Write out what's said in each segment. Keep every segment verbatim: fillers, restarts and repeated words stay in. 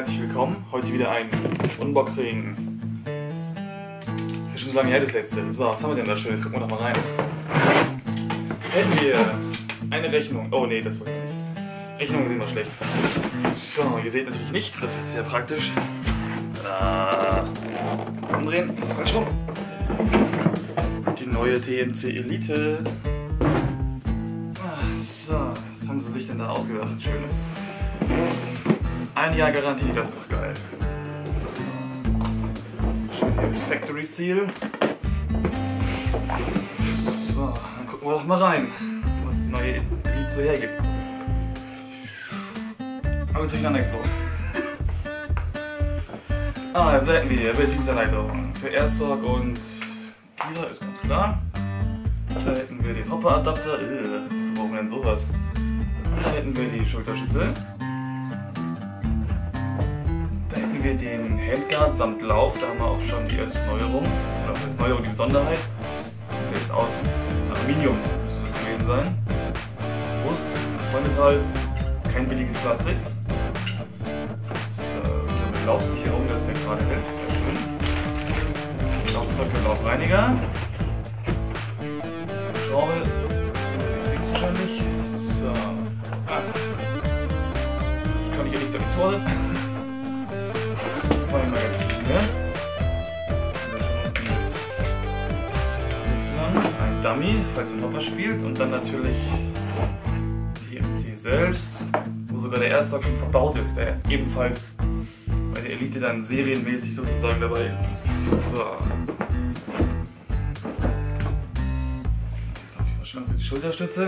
herzlich willkommen. Heute wieder ein Unboxing. Das ist schon so lange her, das letzte. So, was haben wir denn da Schönes? Gucken wir doch mal rein. Hätten wir eine Rechnung. Oh ne, das wollte ich nicht. Rechnungen sind immer schlecht. So, ihr seht natürlich nichts, das ist sehr praktisch. Da. Umdrehen, ist falsch rum. Die neue T M C Elite. So, was haben sie sich denn da ausgedacht? Schönes. Ein Jahr Garantie, das ist doch geil. Schön hier mit Factory Seal. So, dann gucken wir doch mal rein, was die neue Elite so hergibt. Alles durcheinander geflogen. Ah, also hätten wir hier Betriebsanleitung für Airstock und Kira, ist ganz klar. Da hätten wir den Hopper-Adapter. Äh, wozu brauchen wir denn sowas? Da hätten wir die Schulterschütze. Da hätten wir den Handguard samt Lauf. Da haben wir auch schon die erste Neuerung. Oder was heißt Neuerung, die Besonderheit. Das ist aus Aluminium, müsste das gewesen sein. Brust, Vollmetall, kein billiges Plastik. So, wieder mit Laufsicherung, dass der gerade hält. Sehr schön. Laufsockel, Laufreiniger. Schraube. Links wahrscheinlich. So. Ah. Das kann ich ja nicht sagen. Zwei Magazine. Das sind wir schon unten mit Griff dran. Ein Dummy, falls man Hopper spielt. Und dann natürlich die T M C selbst, wo sogar der Airstock schon verbaut ist, der ebenfalls bei der Elite dann serienmäßig sozusagen dabei ist. So. Jetzt habe ich Verschwendung für die Schulterstütze.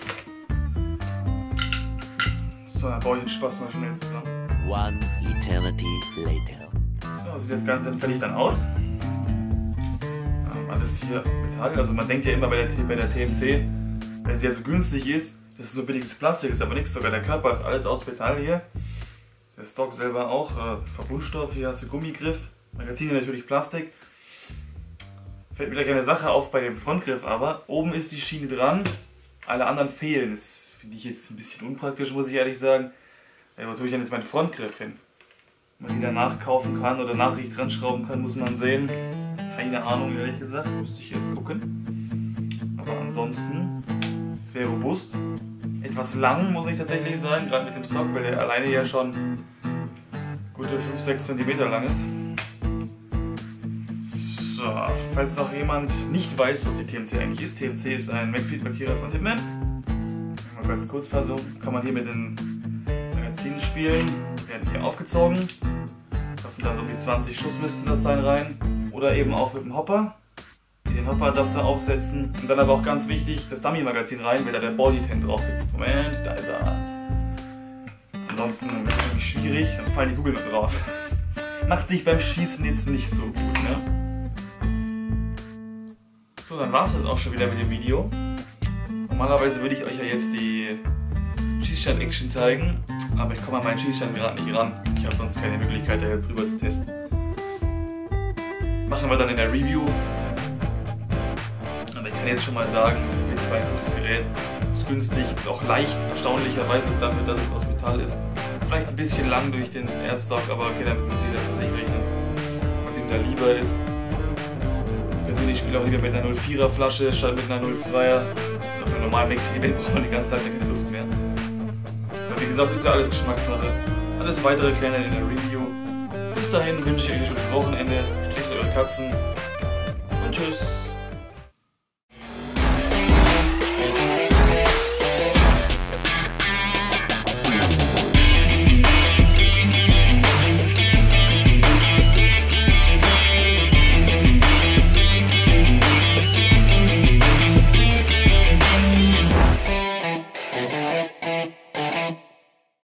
So, dann baue ich den Spaß mal schnell zusammen. One eternity later. So sieht das Ganze fertig dann aus. Ähm, alles hier Metall. Also man denkt ja immer bei der, bei der T M C, wenn sie ja so günstig ist, dass es nur billiges Plastik ist, aber nichts. Sogar der Körper ist alles aus Metall hier. Der Stock selber auch. Äh, Verbundstoff, hier hast du Gummigriff. Magazine natürlich Plastik. Fällt mir da keine Sache auf bei dem Frontgriff, aber oben ist die Schiene dran. Alle anderen fehlen. Das finde ich jetzt ein bisschen unpraktisch, muss ich ehrlich sagen. Ja, wo tue ich denn jetzt meinen Frontgriff hin? Wenn man die danach kaufen kann oder nachträglich dran schrauben kann, muss man sehen. Keine Ahnung, ehrlich gesagt. Müsste ich erst gucken. Aber ansonsten sehr robust. Etwas lang, muss ich tatsächlich sagen, gerade mit dem Stock, weil der alleine ja schon gute fünf bis sechs Zentimeter lang ist. So, falls noch jemand nicht weiß, was die T M C eigentlich ist. T M C ist ein McFeed-Markierer von Hitman. Mal ganz kurz Fassung, kann man hier mit den Magazinen spielen. Die werden hier aufgezogen. Das sind dann so um die zwanzig Schuss müssten das sein rein. Oder eben auch mit dem Hopper. Den Hopper-Adapter aufsetzen. Und dann aber auch ganz wichtig, das Dummy-Magazin rein, weil da der Body-Tent drauf sitzt. Moment, da ist er. Ansonsten wird es irgendwie schwierig, dann fallen die Kugeln raus. Macht sich beim Schießen jetzt nicht so gut, ne? So, dann war es das auch schon wieder mit dem Video. Normalerweise würde ich euch ja jetzt die Schießstand-Action zeigen, aber ich komme an meinen Schießstand gerade nicht ran. Ich habe sonst keine Möglichkeit, da jetzt drüber zu testen. Machen wir dann in der Review. Aber ich kann jetzt schon mal sagen, es ist auf jeden Fall ein gutes Gerät. Es ist günstig, es ist auch leicht, erstaunlicherweise dafür, dass es aus Metall ist. Vielleicht ein bisschen lang durch den Airstock, aber okay, damit muss jeder für sich rechnen, was ihm da lieber ist. Ich persönlich spiele auch lieber mit einer null vierer Flasche statt mit einer null zweier. Für einen normalen Event braucht man den ganzen Tag keine Luft mehr. Aber wie gesagt, ist ja alles Geschmackssache. Alles weitere klären in der Review. Bis dahin wünsche ich euch ein schönes Wochenende. Stricht eure Katzen und tschüss.